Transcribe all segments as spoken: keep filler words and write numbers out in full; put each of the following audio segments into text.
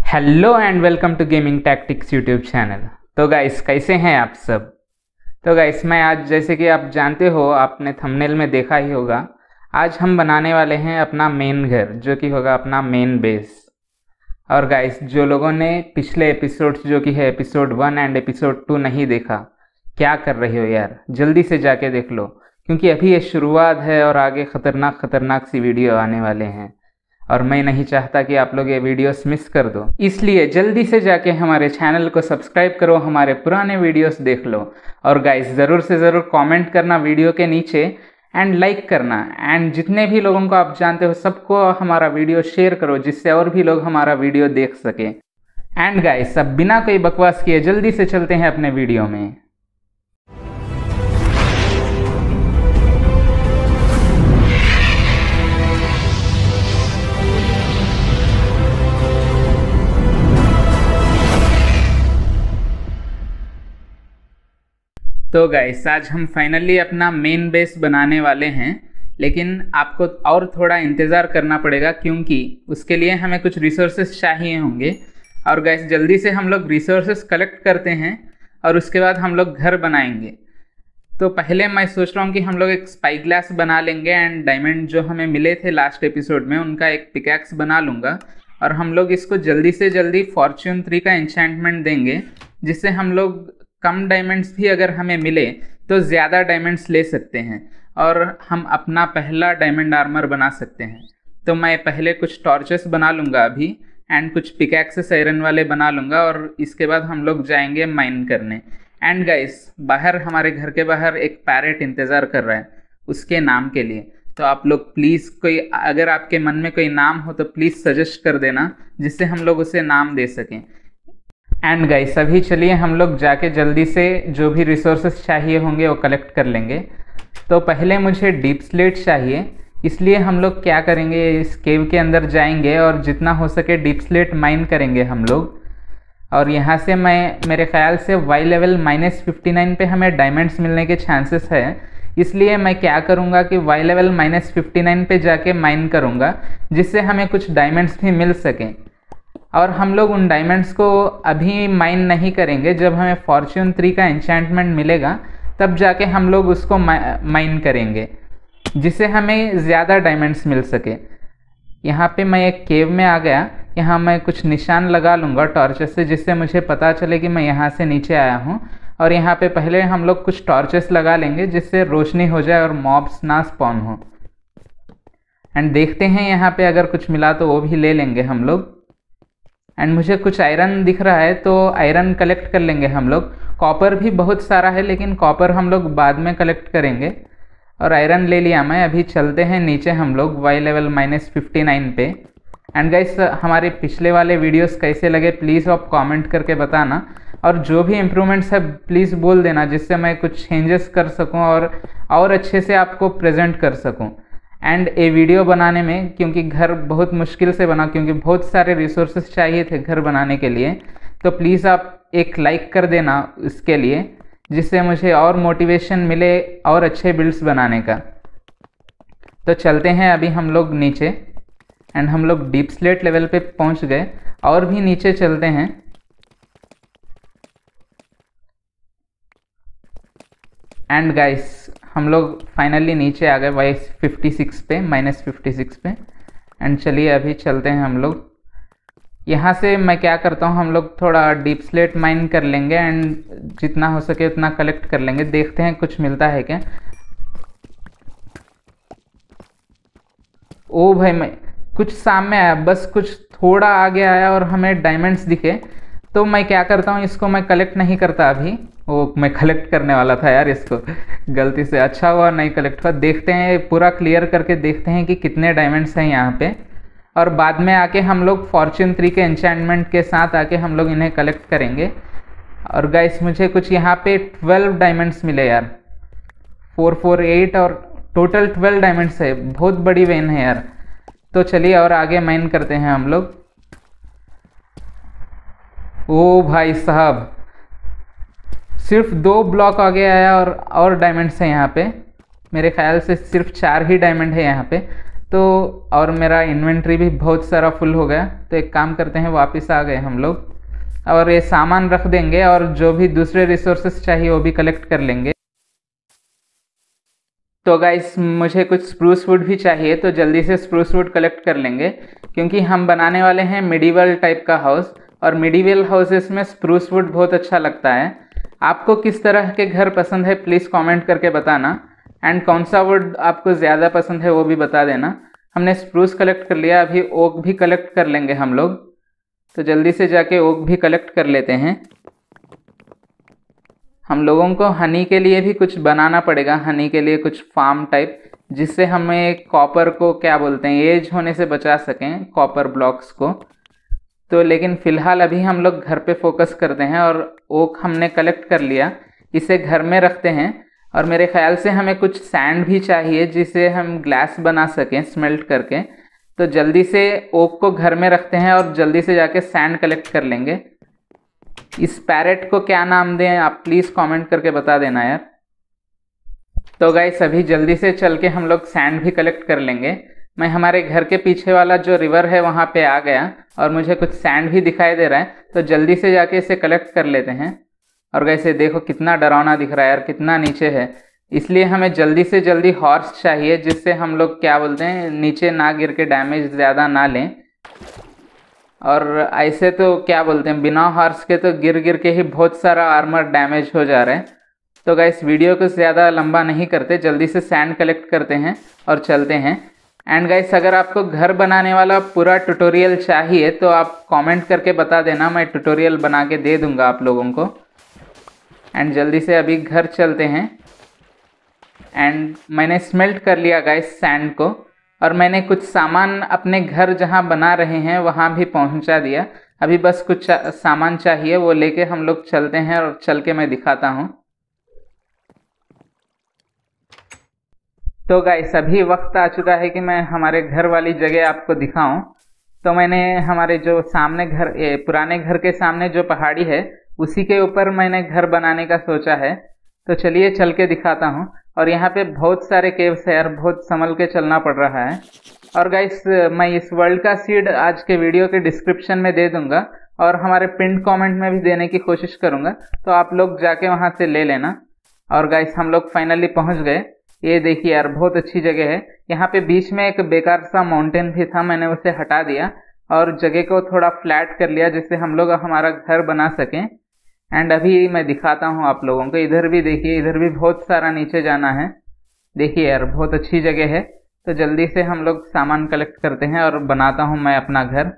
Hello and welcome to gaming tactics YouTube channel. तो guys कैसे हैं आप सब। तो गाइस मैं आज, जैसे कि आप जानते हो, आपने थंबनेल में देखा ही होगा, आज हम बनाने वाले हैं अपना मेन घर, जो कि होगा अपना मेन बेस। और गाइस जो लोगों ने पिछले एपिसोड्स, जो कि है episode one and episode two नहीं देखा, क्या कर रहे हो यार, जल्दी से जाके देख लो, क्योंकि अभी ये शुरुआत है और आगे खतरनाक खतरनाक सी वीडियो आने वाले हैं और मैं नहीं चाहता कि आप लोग ये वीडियोस मिस कर दो। इसलिए जल्दी से जाके हमारे चैनल को सब्सक्राइब करो, हमारे पुराने वीडियोस देख लो और गाइस ज़रूर से ज़रूर कमेंट करना वीडियो के नीचे एंड लाइक करना। एंड जितने भी लोगों को आप जानते हो सबको हमारा वीडियो शेयर करो, जिससे और भी लोग हमारा वीडियो देख सके। एंड गाइस अब बिना कोई बकवास किए जल्दी से चलते हैं अपने वीडियो में। तो गाइस आज हम फाइनली अपना मेन बेस बनाने वाले हैं, लेकिन आपको और थोड़ा इंतज़ार करना पड़ेगा क्योंकि उसके लिए हमें कुछ रिसोर्सेज चाहिए होंगे। और गाइस जल्दी से हम लोग रिसोर्सेज कलेक्ट करते हैं और उसके बाद हम लोग घर बनाएंगे। तो पहले मैं सोच रहा हूँ कि हम लोग एक स्पाई ग्लास बना लेंगे एंड डायमंड जो हमें मिले थे लास्ट एपिसोड में उनका एक पिकैक्स बना लूँगा और हम लोग इसको जल्दी से जल्दी फॉर्च्यून थ्री का एन्चेंटमेंट देंगे, जिससे हम लोग कम डायमंड्स भी अगर हमें मिले तो ज़्यादा डायमंड्स ले सकते हैं और हम अपना पहला डायमंड आर्मर बना सकते हैं। तो मैं पहले कुछ टॉर्चेस बना लूँगा अभी एंड कुछ पिकैक्सेस आयरन वाले बना लूँगा और इसके बाद हम लोग जाएंगे माइन करने। एंड गाइस बाहर, हमारे घर के बाहर एक पैरेट इंतज़ार कर रहा है उसके नाम के लिए। तो आप लोग प्लीज़, कोई अगर आपके मन में कोई नाम हो तो प्लीज़ सजेस्ट कर देना, जिससे हम लोग उसे नाम दे सकें। एंड गाइस अभी चलिए हम लोग जाके जल्दी से जो भी रिसोर्सेस चाहिए होंगे वो कलेक्ट कर लेंगे। तो पहले मुझे डीप स्लेट चाहिए, इसलिए हम लोग क्या करेंगे, इस केव के अंदर जाएंगे और जितना हो सके डीप स्लेट माइन करेंगे हम लोग। और यहाँ से मैं, मेरे ख्याल से Y level minus fifty nine पे हमें डायमंड्स मिलने के चांसेस है, इसलिए मैं क्या करूँगा कि Y level minus fifty nine पे जाके माइन करूँगा, जिससे हमें कुछ डायमंड्स भी मिल सकें। और हम लोग उन डायमंड्स को अभी माइन नहीं करेंगे, जब हमें फॉर्च्यून थ्री का एन्चेंटमेंट मिलेगा तब जाके हम लोग उसको माइन करेंगे, जिससे हमें ज़्यादा डायमंड्स मिल सके। यहाँ पे मैं एक केव में आ गया, यहाँ मैं कुछ निशान लगा लूँगा टॉर्चेस से, जिससे मुझे पता चले कि मैं यहाँ से नीचे आया हूँ। और यहाँ पे पहले हम लोग कुछ टॉर्चेस लगा लेंगे जिससे रोशनी हो जाए और मॉब्स ना स्पॉन हो। एंड देखते हैं यहाँ पे अगर कुछ मिला तो वो भी ले लेंगे हम लोग। एंड मुझे कुछ आयरन दिख रहा है तो आयरन कलेक्ट कर लेंगे हम लोग। कॉपर भी बहुत सारा है, लेकिन कॉपर हम लोग बाद में कलेक्ट करेंगे। और आयरन ले लिया मैं। अभी चलते हैं नीचे हम लोग Y level minus fifty nine पे। एंड गाइस हमारे पिछले वाले वीडियोस कैसे लगे प्लीज़ आप कमेंट करके बताना, और जो भी इम्प्रूवमेंट्स है प्लीज़ बोल देना, जिससे मैं कुछ चेंजेस कर सकूँ और और अच्छे से आपको प्रेजेंट कर सकूँ। एंड ये वीडियो बनाने में, क्योंकि घर बहुत मुश्किल से बना, क्योंकि बहुत सारे रिसोर्सेज चाहिए थे घर बनाने के लिए, तो प्लीज़ आप एक लाइक कर देना इसके लिए, जिससे मुझे और मोटिवेशन मिले और अच्छे बिल्ड्स बनाने का। तो चलते हैं अभी हम लोग नीचे। एंड हम लोग डीप स्लेट लेवल पे पहुंच गए, और भी नीचे चलते हैं। एंड गाइस हम लोग फाइनली नीचे आ गए वाई फिफ्टी सिक्स पे, माइनस फिफ्टी सिक्स पे। एंड चलिए अभी चलते हैं हम लोग। यहाँ से मैं क्या करता हूँ, हम लोग थोड़ा डीप स्लेट माइन कर लेंगे एंड जितना हो सके उतना कलेक्ट कर लेंगे। देखते हैं कुछ मिलता है क्या। ओ भाई, मैं कुछ सामने आया, बस कुछ थोड़ा आगे आया और हमें डायमंड्स दिखे, तो मैं क्या करता हूँ, इसको मैं कलेक्ट नहीं करता अभी। वो मैं कलेक्ट करने वाला था यार इसको, गलती से, अच्छा हुआ नहीं कलेक्ट हुआ। देखते हैं, पूरा क्लियर करके देखते हैं कि कितने डायमंड्स हैं यहाँ पे, और बाद में आके हम लोग फॉर्च्यून थ्री के एन्चेंटमेंट के साथ आके हम लोग इन्हें कलेक्ट करेंगे। और गाइस मुझे कुछ यहाँ पे ट्वेल्व डायमंड्स मिले यार, फोर फोर एट, और टोटल ट्वेल्व डायमंड्स है। बहुत बड़ी वेन है यार। तो चलिए और आगे माइन करते हैं हम लोग। ओ भाई साहब, सिर्फ दो ब्लॉक आगे आया और और डायमंड्स हैं यहाँ पे। मेरे ख्याल से सिर्फ चार ही डायमंड है यहाँ पे। तो और मेरा इन्वेंट्री भी बहुत सारा फुल हो गया। तो एक काम करते हैं, वापस आ गए हम लोग और ये सामान रख देंगे और जो भी दूसरे रिसोर्सेस चाहिए वो भी कलेक्ट कर लेंगे। तो गाइस मुझे कुछ स्प्रूस वुड भी चाहिए, तो जल्दी से स्प्रूस वुड कलेक्ट कर लेंगे क्योंकि हम बनाने वाले हैं मिडीवल टाइप का हाउस, और मिडीवल हाउसेस में स्प्रूस वुड बहुत अच्छा लगता है। आपको किस तरह के घर पसंद है प्लीज़ कमेंट करके बताना, एंड कौन सा वुड आपको ज़्यादा पसंद है वो भी बता देना। हमने स्प्रूस कलेक्ट कर लिया, अभी ओक भी कलेक्ट कर लेंगे हम लोग। तो जल्दी से जाके ओक भी कलेक्ट कर लेते हैं। हम लोगों को हनी के लिए भी कुछ बनाना पड़ेगा, हनी के लिए कुछ फार्म टाइप, जिससे हमें कॉपर को क्या बोलते हैं एज होने से बचा सकें, कॉपर ब्लॉक्स को। तो लेकिन फ़िलहाल अभी हम लोग घर पे फोकस करते हैं, और ओक हमने कलेक्ट कर लिया, इसे घर में रखते हैं। और मेरे ख्याल से हमें कुछ सैंड भी चाहिए जिसे हम ग्लास बना सकें स्मेल्ट करके। तो जल्दी से ओक को घर में रखते हैं और जल्दी से जाके सैंड कलेक्ट कर लेंगे। इस पैरेट को क्या नाम दें आप प्लीज़ कमेंट करके बता देना यार। तो गाइस अभी जल्दी से चल के हम लोग सैंड भी कलेक्ट कर लेंगे। मैं हमारे घर के पीछे वाला जो रिवर है वहाँ पे आ गया और मुझे कुछ सैंड भी दिखाई दे रहा है, तो जल्दी से जाके इसे कलेक्ट कर लेते हैं। और गाइस ये देखो कितना डरावना दिख रहा है यार, कितना नीचे है, इसलिए हमें जल्दी से जल्दी हॉर्स चाहिए जिससे हम लोग क्या बोलते हैं नीचे ना गिर के डैमेज ज़्यादा ना लें। और ऐसे तो क्या बोलते हैं बिना हॉर्स के तो गिर गिर के ही बहुत सारा आर्मर डैमेज हो जा रहा है। तो गाइस वीडियो को ज़्यादा लंबा नहीं करते, जल्दी से सैंड कलेक्ट करते हैं और चलते हैं। एंड गाइस अगर आपको घर बनाने वाला पूरा ट्यूटोरियल चाहिए तो आप कमेंट करके बता देना, मैं ट्यूटोरियल बना के दे दूंगा आप लोगों को। एंड जल्दी से अभी घर चलते हैं। एंड मैंने स्मेल्ट कर लिया गाइस सैंड को, और मैंने कुछ सामान अपने घर जहाँ बना रहे हैं वहाँ भी पहुँचा दिया। अभी बस कुछ चा, सामान चाहिए, वो लेके हम लोग चलते हैं और चल के मैं दिखाता हूँ। तो गाइस अभी वक्त आ चुका है कि मैं हमारे घर वाली जगह आपको दिखाऊं। तो मैंने हमारे जो सामने घर ए, पुराने घर के सामने जो पहाड़ी है उसी के ऊपर मैंने घर बनाने का सोचा है। तो चलिए चल के दिखाता हूँ। और यहाँ पे बहुत सारे केव्स है यार, बहुत संभल के चलना पड़ रहा है। और गाइस मैं इस वर्ल्ड का सीड आज के वीडियो के डिस्क्रिप्शन में दे दूंगा और हमारे पिंड कमेंट में भी देने की कोशिश करूंगा, तो आप लोग जाके वहाँ से ले लेना। और गाइस हम लोग फाइनली पहुँच गए। ये देखिए यार बहुत अच्छी जगह है। यहाँ पे बीच में एक बेकार सा माउंटेन भी था, मैंने उसे हटा दिया और जगह को थोड़ा फ्लैट कर लिया जिससे हम लोग हमारा घर बना सकें। एंड अभी मैं दिखाता हूँ आप लोगों को, इधर भी देखिए, इधर भी बहुत सारा नीचे जाना है। देखिए यार बहुत अच्छी जगह है। तो जल्दी से हम लोग सामान कलेक्ट करते हैं और बनाता हूँ मैं अपना घर।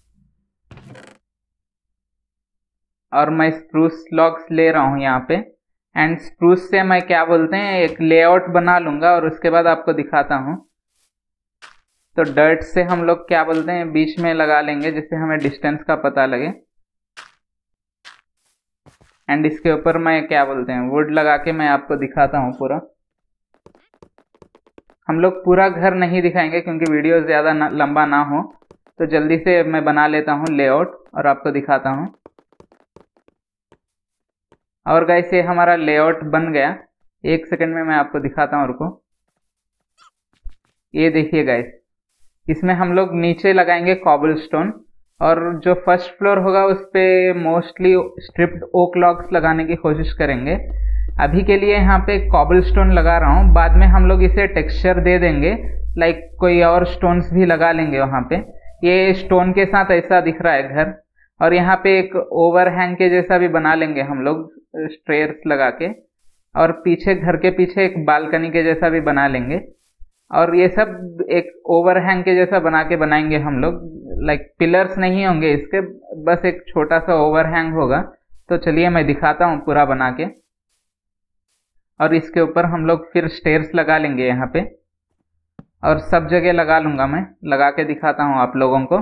और मैं स्प्रूस लॉग्स ले रहा हूँ यहाँ पे, एंड स्प्रूस से मैं क्या बोलते हैं एक लेआउट बना लूँगा और उसके बाद आपको दिखाता हूँ। तो डर्ट से हम लोग क्या बोलते हैं बीच में लगा लेंगे जिससे हमें डिस्टेंस का पता लगे। एंड इसके ऊपर मैं क्या बोलते हैं वुड लगा के मैं आपको दिखाता हूँ पूरा। हम लोग पूरा घर नहीं दिखाएंगे क्योंकि वीडियो ज़्यादा लंबा ना हो, तो जल्दी से मैं बना लेता हूँ लेआउट और आपको दिखाता हूँ। और गाइस ये हमारा लेआउट बन गया, एक सेकंड में मैं आपको दिखाता हूँ, रुको। ये देखिए गाइस, इसमें हम लोग नीचे लगाएंगे कॉबलस्टोन, और जो फर्स्ट फ्लोर होगा उस पर मोस्टली स्ट्रिप्ड ओक लॉग्स लगाने की कोशिश करेंगे। अभी के लिए यहाँ पे कॉबलस्टोन लगा रहा हूँ, बाद में हम लोग इसे टेक्सचर दे देंगे, लाइक कोई और स्टोन्स भी लगा लेंगे वहाँ पे। ये स्टोन के साथ ऐसा दिख रहा है घर। और यहाँ पे एक ओवरहैंग के जैसा भी बना लेंगे हम लोग स्टेयर्स लगा के, और पीछे घर के पीछे एक बालकनी के जैसा भी बना लेंगे। और ये सब एक ओवरहैंग के जैसा बना के बनाएंगे हम लोग, लाइक पिलर्स नहीं होंगे इसके, बस एक छोटा सा ओवरहैंग होगा। तो चलिए मैं दिखाता हूँ पूरा बना के। और इसके ऊपर हम लोग फिर स्टेयर्स लगा लेंगे यहाँ पे, और सब जगह लगा लूँगा मैं, लगा के दिखाता हूँ आप लोगों को।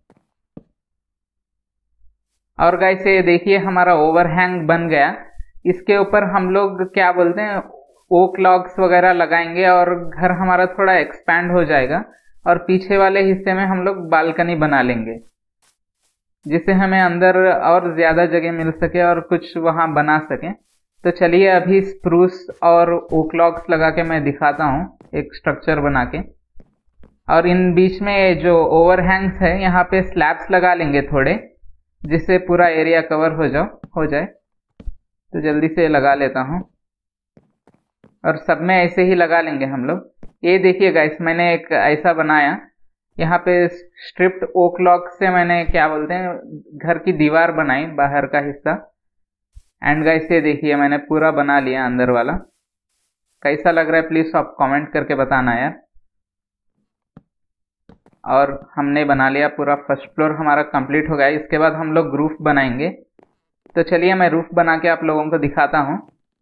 और गाइस ये देखिए हमारा ओवरहैंग बन गया। इसके ऊपर हम लोग क्या बोलते हैं ओक लॉग्स वगैरह लगाएंगे और घर हमारा थोड़ा एक्सपैंड हो जाएगा। और पीछे वाले हिस्से में हम लोग बालकनी बना लेंगे जिससे हमें अंदर और ज़्यादा जगह मिल सके और कुछ वहाँ बना सकें। तो चलिए अभी स्प्रूस और ओक लॉग्स लगा के मैं दिखाता हूँ एक स्ट्रक्चर बना के। और इन बीच में जो ओवरहैंग्स है यहाँ पे स्लैब्स लगा लेंगे थोड़े, जिससे पूरा एरिया कवर हो जाओ हो जाए। तो जल्दी से लगा लेता हूँ और सब में ऐसे ही लगा लेंगे हम लोग। ये देखिए गाइस, मैंने एक ऐसा बनाया, यहाँ पे स्ट्रिप्ड ओक लॉग से मैंने क्या बोलते हैं घर की दीवार बनाई, बाहर का हिस्सा। एंड गाइस ये देखिए मैंने पूरा बना लिया अंदर वाला। कैसा लग रहा है प्लीज आप कमेंट करके बताना यार। और हमने बना लिया पूरा, फर्स्ट फ्लोर हमारा कंप्लीट हो गया। इसके बाद हम लोग रूफ बनाएंगे। तो चलिए मैं रूफ बना के आप लोगों को दिखाता हूँ।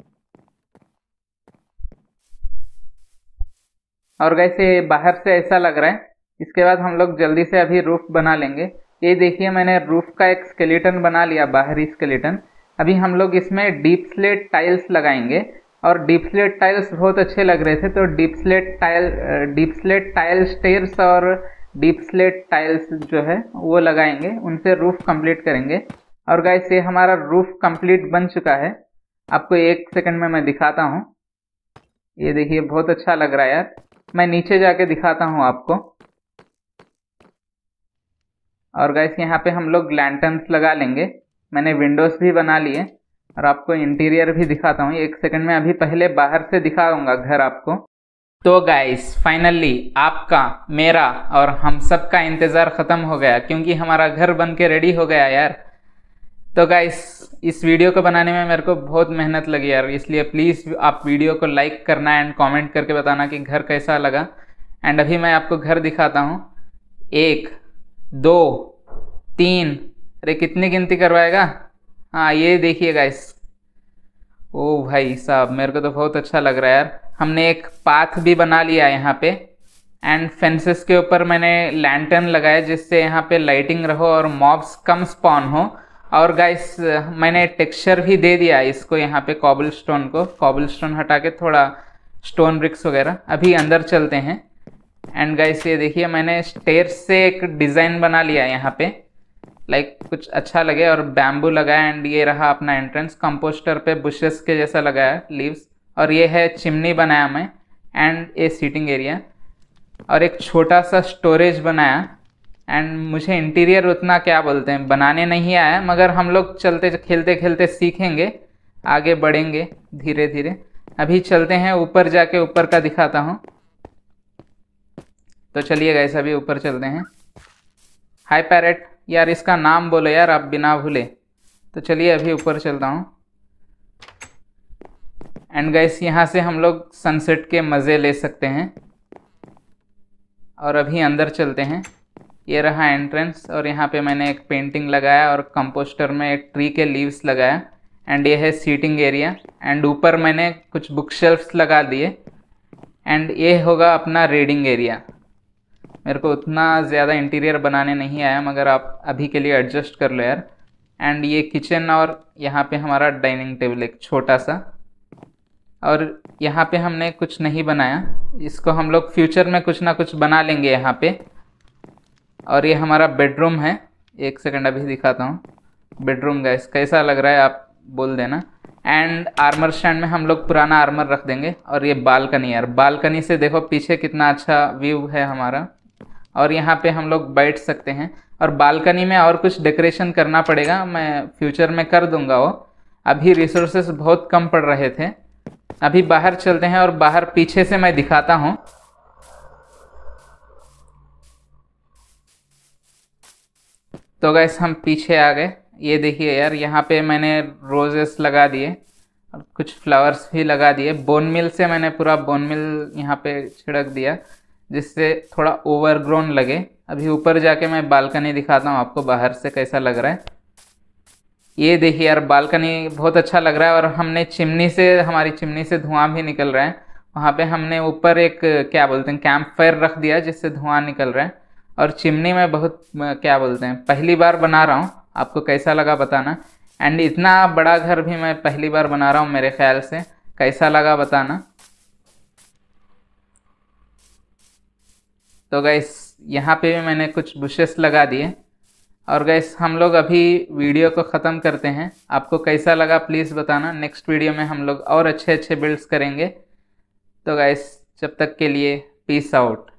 और गाइस ये बाहर से ऐसा लग रहा है। इसके बाद हम लोग जल्दी से अभी रूफ बना लेंगे। ये देखिए मैंने रूफ का एक स्केलेटन बना लिया, बाहरी स्केलेटन। अभी हम लोग इसमें डीप स्लेट टाइल्स लगाएंगे। और डीप स्लेट टाइल्स बहुत अच्छे लग रहे थे, तो deepslate tile deepslate tile stairs और डीप स्लेट टाइल्स जो है वो लगाएंगे, उनसे रूफ कंप्लीट करेंगे। और गाइस ये हमारा रूफ कंप्लीट बन चुका है। आपको एक सेकंड में मैं दिखाता हूँ। ये देखिए बहुत अच्छा लग रहा है यार। मैं नीचे जाके दिखाता हूँ आपको। और गाइस यहाँ पे हम लोग लैंटर्न्स लगा लेंगे। मैंने विंडोज भी बना लिए और आपको इंटीरियर भी दिखाता हूँ एक सेकंड में। अभी पहले बाहर से दिखाऊंगा घर आपको। तो गाइस फाइनली आपका, मेरा और हम सब का इंतज़ार ख़त्म हो गया, क्योंकि हमारा घर बन के रेडी हो गया यार। तो गाइस इस वीडियो को बनाने में मेरे को बहुत मेहनत लगी यार, इसलिए प्लीज़ आप वीडियो को लाइक करना एंड कमेंट करके बताना कि घर कैसा लगा। एंड अभी मैं आपको घर दिखाता हूँ। एक, दो, तीन, अरे कितनी गिनती करवाएगा। हाँ ये देखिए गाइस, ओ भाई साहब मेरे को तो बहुत अच्छा लग रहा है यार। हमने एक पाथ भी बना लिया यहाँ पे। एंड फेंसेस के ऊपर मैंने लैंटर्न लगाया, जिससे यहाँ पे लाइटिंग रहो और मॉब्स कम स्पॉन हो। और गाइस मैंने टेक्सचर भी दे दिया इसको, यहाँ पे कॉबल स्टोन को, कॉबल स्टोन हटा के थोड़ा स्टोन ब्रिक्स वगैरह। अभी अंदर चलते हैं। एंड गाइस ये देखिए मैंने स्टेयर्स से एक डिज़ाइन बना लिया यहाँ पे, लाइक कुछ अच्छा लगे, और बैम्बू लगाया। एंड ये रहा अपना एंट्रेंस, कंपोस्टर पे बुशेस के जैसा लगाया, लीव्स। और ये है चिमनी बनाया मैं, एंड ये सीटिंग एरिया, और एक छोटा सा स्टोरेज बनाया। एंड मुझे इंटीरियर उतना क्या बोलते हैं बनाने नहीं आया, मगर हम लोग चलते खेलते खेलते सीखेंगे, आगे बढ़ेंगे धीरे धीरे। अभी चलते हैं ऊपर, जाके ऊपर का दिखाता हूँ। तो चलिए गाइस अभी ऊपर चलते हैं। हाय पैरेट, यार इसका नाम बोलो यार आप बिना भूले। तो चलिए अभी ऊपर चलता हूँ। एंड गाइस यहाँ से हम लोग सनसेट के मज़े ले सकते हैं। और अभी अंदर चलते हैं। ये रहा एंट्रेंस, और यहाँ पे मैंने एक पेंटिंग लगाया और कंपोस्टर में एक ट्री के लीव्स लगाया। एंड ये है सीटिंग एरिया। एंड ऊपर मैंने कुछ बुक शेल्फ्स लगा दिए। एंड ये होगा अपना रीडिंग एरिया। मेरे को उतना ज़्यादा इंटीरियर बनाने नहीं आया, मगर आप अभी के लिए एडजस्ट कर लो यार। एंड ये किचन, और यहाँ पे हमारा डाइनिंग टेबल एक छोटा सा। और यहाँ पे हमने कुछ नहीं बनाया, इसको हम लोग फ्यूचर में कुछ ना कुछ बना लेंगे यहाँ पे। और ये हमारा बेडरूम है। एक सेकंड अभी दिखाता हूँ बेडरूम गाइस, कैसा लग रहा है आप बोल देना। एंड आर्मर स्टैंड में हम लोग पुराना आर्मर रख देंगे। और ये बालकनी यार, बालकनी से देखो पीछे कितना अच्छा व्यू है हमारा। और यहाँ पे हम लोग बैठ सकते हैं। और बालकनी में और कुछ डेकोरेशन करना पड़ेगा, मैं फ्यूचर में कर दूंगा वो। अभी रिसोर्सेस बहुत कम पड़ रहे थे। अभी बाहर चलते हैं, और बाहर पीछे से मैं दिखाता हूँ। तो गाइस हम पीछे आ गए। ये देखिए यार, यहाँ पे मैंने रोजेस लगा दिए और कुछ फ्लावर्स भी लगा दिए। बोन मिल से मैंने पूरा बोन मिल यहाँ पे छिड़क दिया, जिससे थोड़ा ओवरग्रोन लगे। अभी ऊपर जाके मैं बालकनी दिखाता हूँ आपको बाहर से कैसा लग रहा है। ये देखिए यार, बालकनी बहुत अच्छा लग रहा है। और हमने चिमनी से, हमारी चिमनी से धुआं भी निकल रहा है। वहाँ पे हमने ऊपर एक क्या बोलते हैं कैंप फायर रख दिया, जिससे धुआं निकल रहा है। और चिमनी में बहुत क्या बोलते हैं पहली बार बना रहा हूँ, आपको कैसा लगा बताना। एंड इतना बड़ा घर भी मैं पहली बार बना रहा हूँ मेरे ख्याल से, कैसा लगा बताना। तो गाइस यहाँ पे भी मैंने कुछ बुशेस लगा दिए। और गाइस हम लोग अभी वीडियो को ख़त्म करते हैं। आपको कैसा लगा प्लीज़ बताना। नेक्स्ट वीडियो में हम लोग और अच्छे अच्छे बिल्ड्स करेंगे। तो गाइस जब तक के लिए पीस आउट।